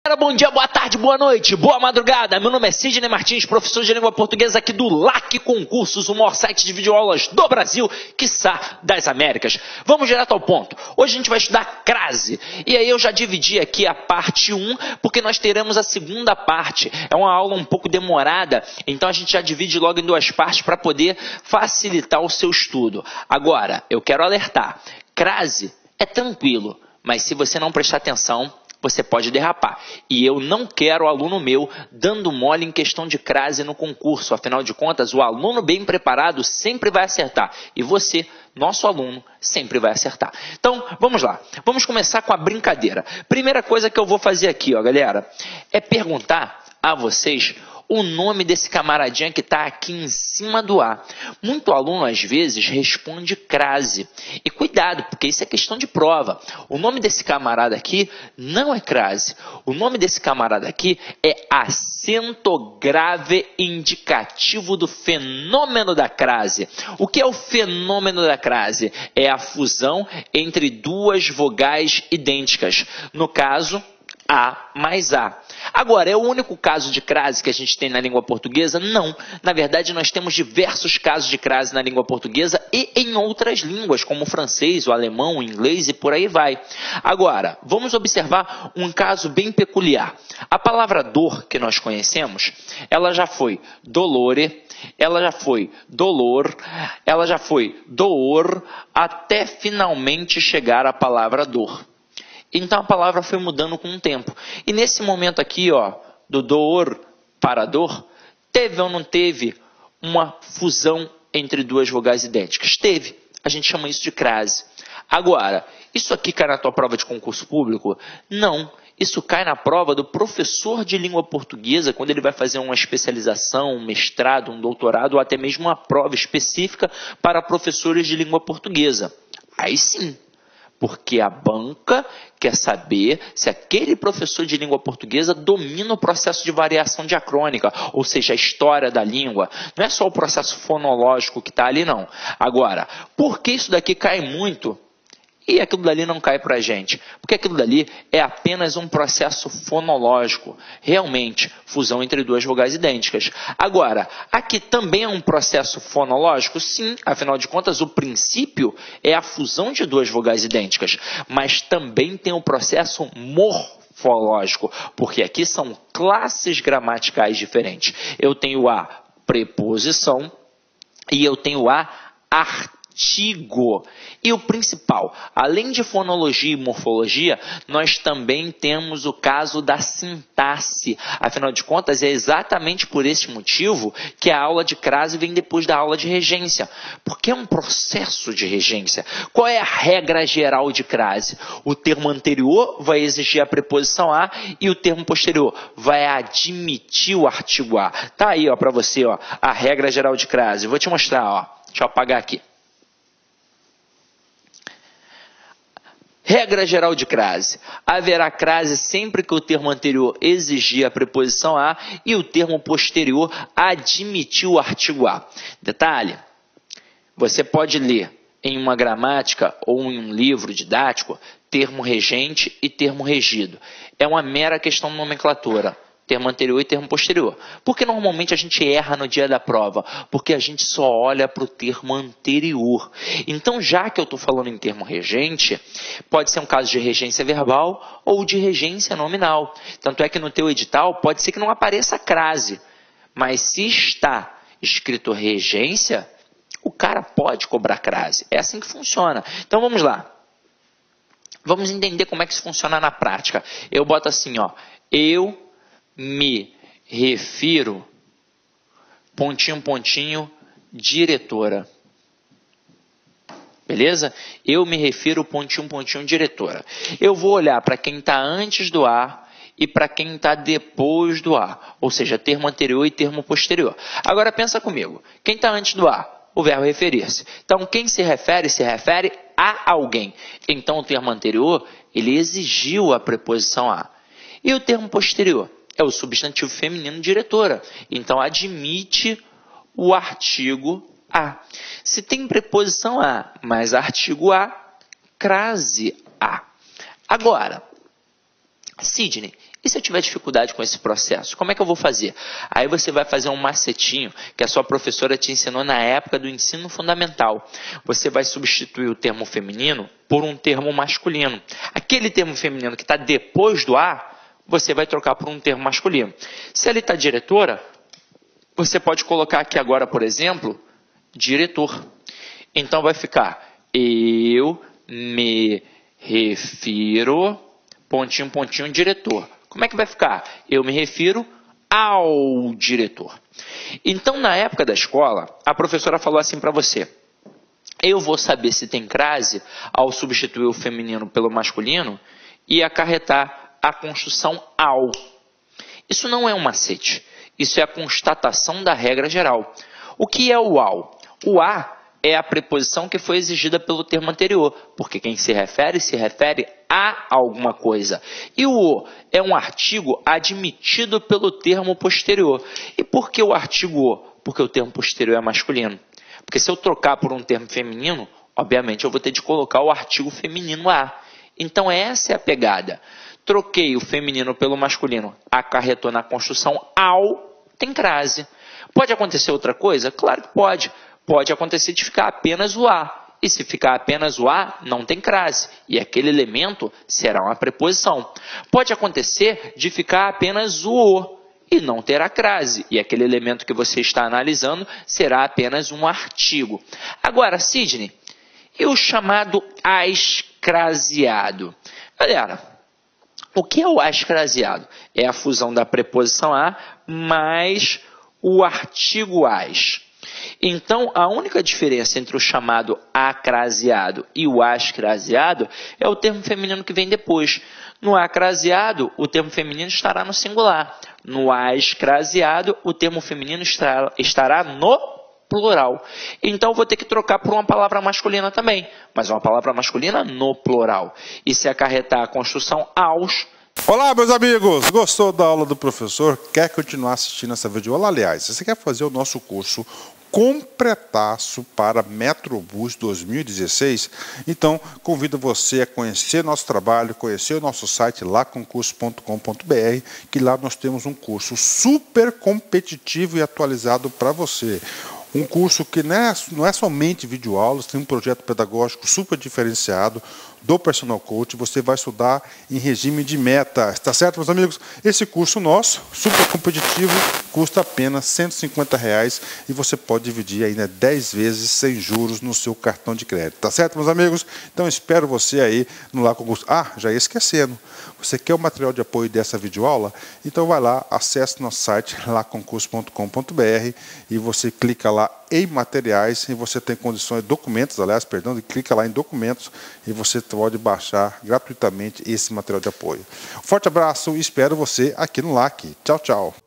Bom dia, boa tarde, boa noite, boa madrugada. Meu nome é Sidney Martins, professor de língua portuguesa aqui do LAC Concursos, o maior site de videoaulas do Brasil, quiçá das Américas. Vamos direto ao ponto. Hoje a gente vai estudar crase. E aí eu já dividi aqui a parte 1, porque nós teremos a segunda parte. É uma aula um pouco demorada, então a gente já divide logo em duas partes para poder facilitar o seu estudo. Agora, eu quero alertar, crase é tranquilo, mas se você não prestar atenção, você pode derrapar. E eu não quero aluno meu dando mole em questão de crase no concurso. Afinal de contas, o aluno bem preparado sempre vai acertar. E você, nosso aluno, sempre vai acertar. Então, vamos lá. Vamos começar com a brincadeira. Primeira coisa que eu vou fazer aqui, ó, galera, é perguntar a vocês o nome desse camaradinha que está aqui em cima do A. Muito aluno, às vezes, responde crase. E cuidado, porque isso é questão de prova. O nome desse camarada aqui não é crase. O nome desse camarada aqui é acento grave indicativo do fenômeno da crase. O que é o fenômeno da crase? É a fusão entre duas vogais idênticas. No caso, A mais A. Agora, é o único caso de crase que a gente tem na língua portuguesa? Não. Na verdade, nós temos diversos casos de crase na língua portuguesa e em outras línguas, como o francês, o alemão, o inglês e por aí vai. Agora, vamos observar um caso bem peculiar. A palavra dor que nós conhecemos, ela já foi dolore, ela já foi dolor, ela já foi door, até finalmente chegar à palavra dor. Então a palavra foi mudando com o tempo. E nesse momento aqui, ó, do dor para dor, teve ou não teve uma fusão entre duas vogais idênticas? Teve. A gente chama isso de crase. Agora, isso aqui cai na tua prova de concurso público? Não. Isso cai na prova do professor de língua portuguesa, quando ele vai fazer uma especialização, um mestrado, um doutorado, ou até mesmo uma prova específica para professores de língua portuguesa. Aí sim. Porque a banca quer saber se aquele professor de língua portuguesa domina o processo de variação diacrônica, ou seja, a história da língua. Não é só o processo fonológico que está ali, não. Agora, por que isso daqui cai muito e aquilo dali não cai para a gente? Porque aquilo dali é apenas um processo fonológico. Realmente, fusão entre duas vogais idênticas. Agora, aqui também é um processo fonológico? Sim, afinal de contas, o princípio é a fusão de duas vogais idênticas. Mas também tem um processo morfológico, porque aqui são classes gramaticais diferentes. Eu tenho a preposição e eu tenho a artigo. E o principal, além de fonologia e morfologia, nós também temos o caso da sintaxe. Afinal de contas, é exatamente por esse motivo que a aula de crase vem depois da aula de regência. Porque é um processo de regência. Qual é a regra geral de crase? O termo anterior vai exigir a preposição a e o termo posterior vai admitir o artigo a. Tá aí, ó, para você, ó, a regra geral de crase. Vou te mostrar, ó. Deixa eu apagar aqui. Regra geral de crase. Haverá crase sempre que o termo anterior exigir a preposição a e o termo posterior admitir o artigo a. Detalhe, você pode ler em uma gramática ou em um livro didático termo regente e termo regido. É uma mera questão de nomenclatura. Termo anterior e termo posterior. Porque normalmente a gente erra no dia da prova? Porque a gente só olha para o termo anterior. Então, já que eu estou falando em termo regente, pode ser um caso de regência verbal ou de regência nominal. Tanto é que no teu edital pode ser que não apareça crase. Mas se está escrito regência, o cara pode cobrar crase. É assim que funciona. Então, vamos lá. Vamos entender como é que isso funciona na prática. Eu boto assim, ó. Eu me refiro, pontinho, pontinho, diretora. Beleza? Eu me refiro, pontinho, pontinho, diretora. Eu vou olhar para quem está antes do A e para quem está depois do A. Ou seja, termo anterior e termo posterior. Agora pensa comigo. Quem está antes do A? O verbo referir-se. Então, quem se refere a alguém. Então, o termo anterior, ele exigiu a preposição a. E o termo posterior? É o substantivo feminino diretora. Então, admite o artigo a. Se tem preposição a, mais artigo a, crase a. Agora, Sidney, E se eu tiver dificuldade com esse processo, como é que eu vou fazer? Aí você vai fazer um macetinho que a sua professora te ensinou na época do ensino fundamental. Você vai substituir o termo feminino por um termo masculino. Aquele termo feminino que está depois do A, você vai trocar por um termo masculino. Se ali está diretora, você pode colocar aqui agora, por exemplo, diretor. Então vai ficar, eu me refiro, pontinho, pontinho, diretor. Como é que vai ficar? Eu me refiro ao diretor. Então, na época da escola, a professora falou assim para você: eu vou saber se tem crase ao substituir o feminino pelo masculino e acarretar a construção ao. Isso não é um macete. Isso é a constatação da regra geral. O que é o ao? O a é a preposição que foi exigida pelo termo anterior, porque quem se refere a alguma coisa. E o é um artigo admitido pelo termo posterior. E por que o artigo o? Porque o termo posterior é masculino. Porque se eu trocar por um termo feminino, obviamente eu vou ter de colocar o artigo feminino a. Então essa é a pegada. Troquei o feminino pelo masculino, acarretou na construção ao, tem crase. Pode acontecer outra coisa? Claro que pode. Pode acontecer de ficar apenas o a. E se ficar apenas o a, não tem crase. E aquele elemento será uma preposição. Pode acontecer de ficar apenas o e não terá crase. E aquele elemento que você está analisando será apenas um artigo. Agora, Sidney, e o chamado ascraseado? Galera, o que é o ascraseado? É a fusão da preposição a mais o artigo as. Então, a única diferença entre o chamado acraseado e o ascraseado é o termo feminino que vem depois. No acraseado, o termo feminino estará no singular. No ascraseado, o termo feminino estará no plural. Então, vou ter que trocar por uma palavra masculina também, mas uma palavra masculina no plural. E se acarretar a construção aos. Olá, meus amigos! Gostou da aula do professor? Quer continuar assistindo essa videoaula? Aliás, se você quer fazer o nosso curso completaço para Metrobus 2016, então convido você a conhecer nosso trabalho, conhecer o nosso site laconcurso.com.br, que lá nós temos um curso super competitivo e atualizado para você. Um curso que não é somente videoaulas, tem um projeto pedagógico super diferenciado do Personal Coach. Você vai estudar em regime de meta, tá certo, meus amigos? Esse curso nosso, super competitivo, custa apenas R$150 e você pode dividir ainda 10 vezes sem juros no seu cartão de crédito, tá certo, meus amigos? Então espero você aí no Lá Concurso. Ah, já ia esquecendo. Você quer o material de apoio dessa videoaula? Então vai lá, acesse nosso site laconcurso.com.br e você clica lá em materiais e você tem condições, documentos, aliás, perdão, e clica lá em documentos e você pode baixar gratuitamente esse material de apoio. Forte abraço e espero você aqui no LAC. Tchau, tchau.